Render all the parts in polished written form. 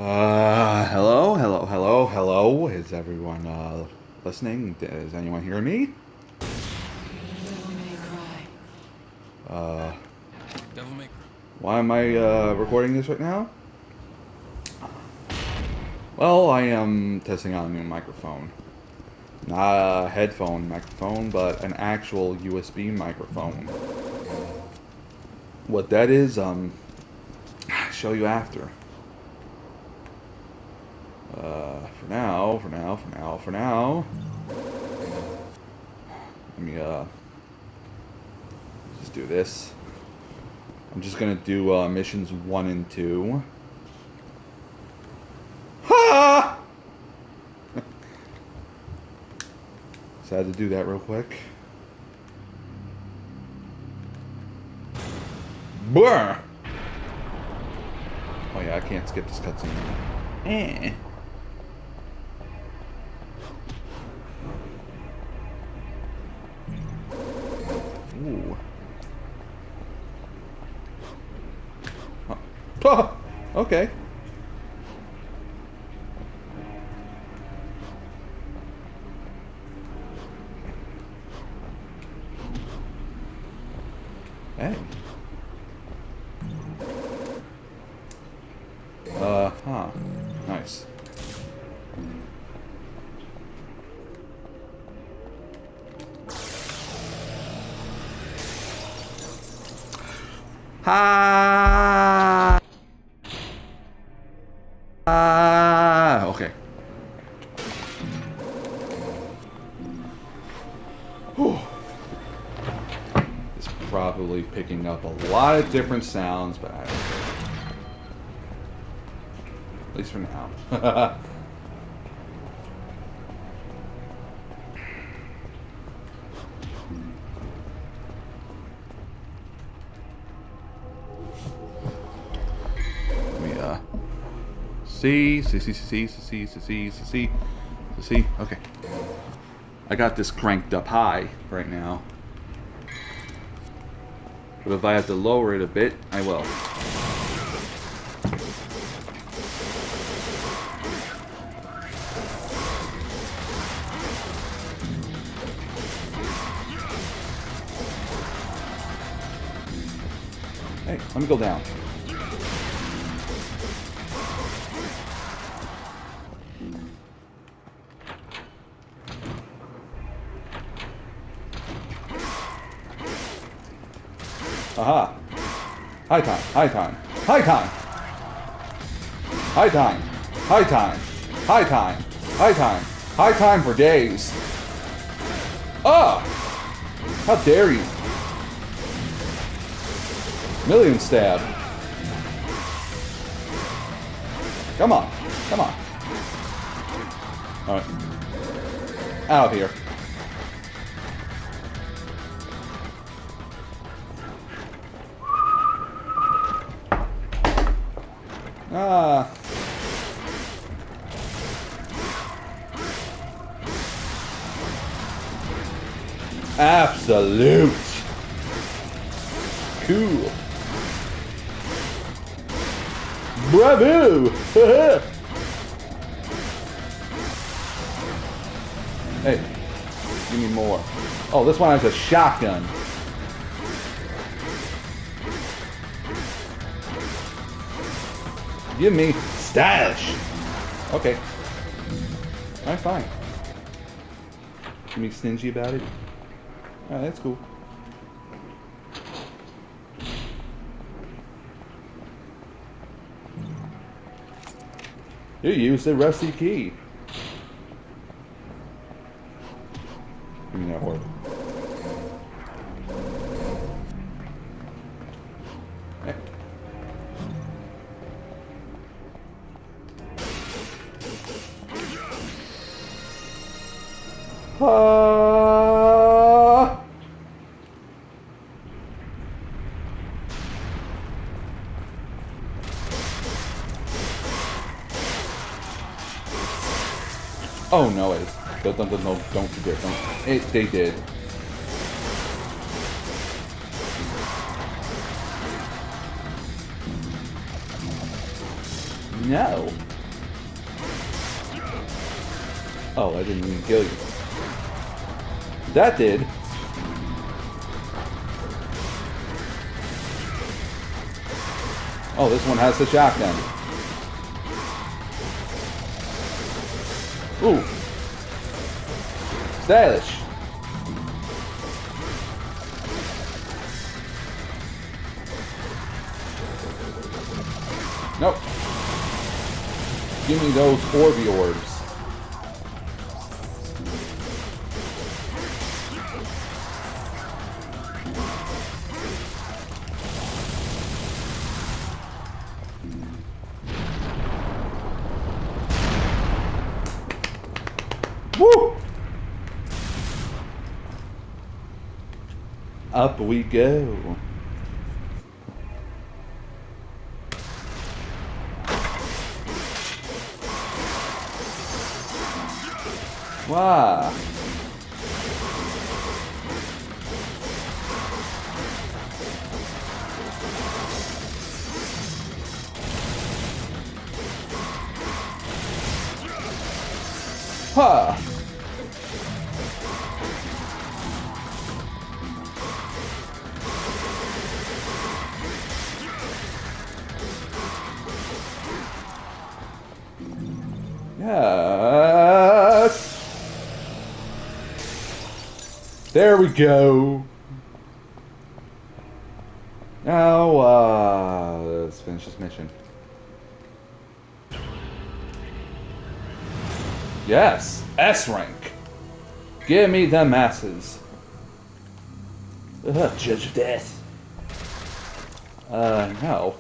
Hello. Is everyone listening? Is anyone hearing me? Devil May Cry. Uh, Devil May Cry. why am I recording this right now? Well, I am testing out a new microphone. Not a headphone microphone, but an actual USB microphone. What that is, I'll show you after. For now. Let me, just do this. I'm just gonna do, missions 1 and 2. Ha! So I had to do that real quick. Brr! Oh yeah, I can't skip this cutscene. Eh. Ooh. Oh. Okay. Hey. Huh. Nice. Ha! Okay. Whew. It's probably picking up a lot of different sounds, but I don't care. At least for now. Let me, see. Okay. I got this cranked up high right now. But if I have to lower it a bit, I will. Hey, let me go down. Aha! High time! High time! High time! High time! High time! High time! High time! High time for days! Ah! How dare you! Million stab! Come on! Come on! Alright. Out of here. Ah. Absolute. Cool. Bravo. Hey, give me more. Oh, this one has a shotgun. Give me stylish. Okay. Alright, fine. You be stingy about it? Alright, that's cool. You used the rusty key. Give me that horse. Hey. Oh no, it's don't forget, they did. No. Oh, I didn't even kill you. That did. Oh, this one has the shotgun. Ooh. Stylish. Nope. Give me those Orby orbs. Woo! Up we go. Wow. Huh. Yes. There we go. Now, let's finish this mission. Yes, S rank. Give me the masses. Judge of Death. No.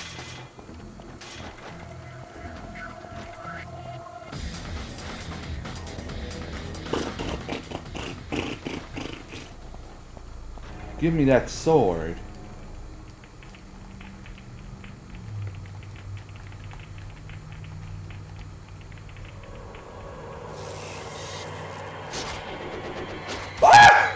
Give me that sword. Ah!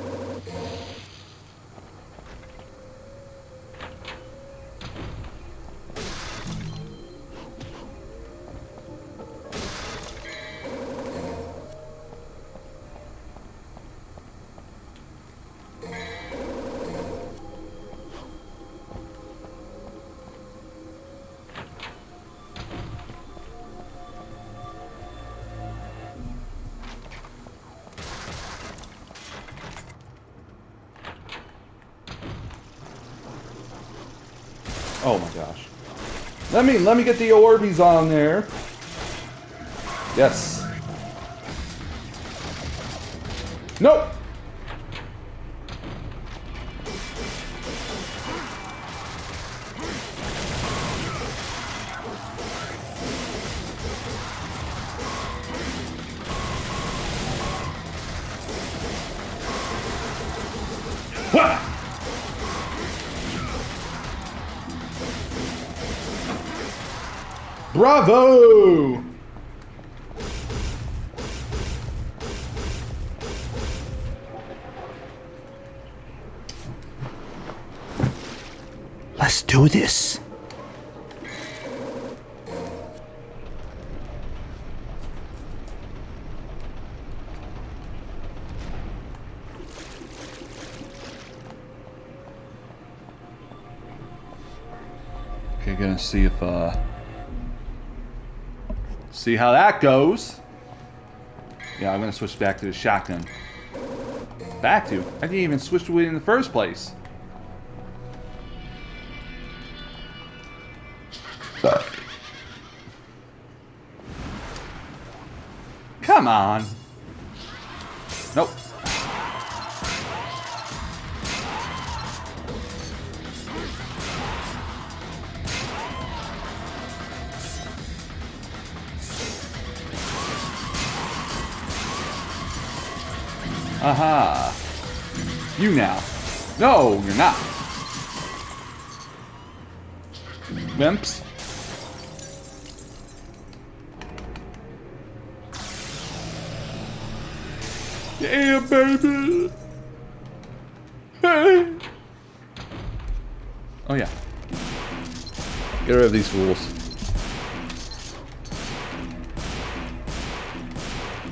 Oh my gosh. Let me get the Orbeez on there. Yes. Nope. Wah! Bravo! Let's do this. Okay, gonna see if see how that goes. Yeah, I'm gonna switch back to the shotgun. Back to? I didn't even switch to it in the first place. Come on. Nope. Aha. You now. No, you're not. Wimps. Yeah, baby. Hey. Oh yeah. Get rid of these fools.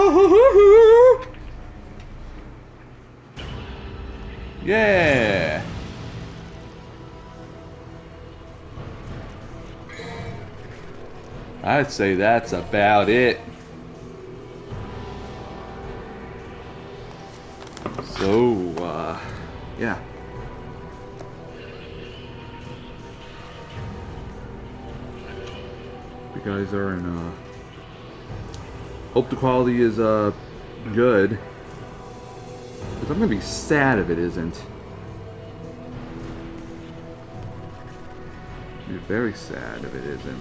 Yeah. I'd say that's about it. So, yeah. You guys are in, hope the quality is, good. Because I'm gonna be sad if it isn't. I'll be very sad if it isn't.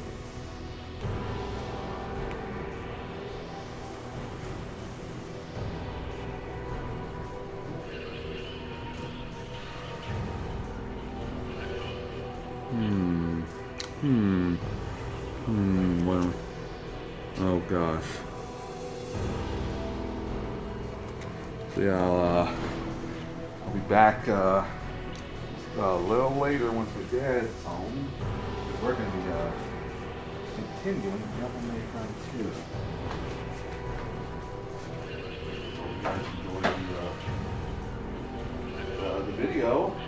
Well, oh gosh. So yeah, I'll be back a little later once my dad's home. Because we're going to be continuing Devil May Cry 2. So you guys enjoy the video.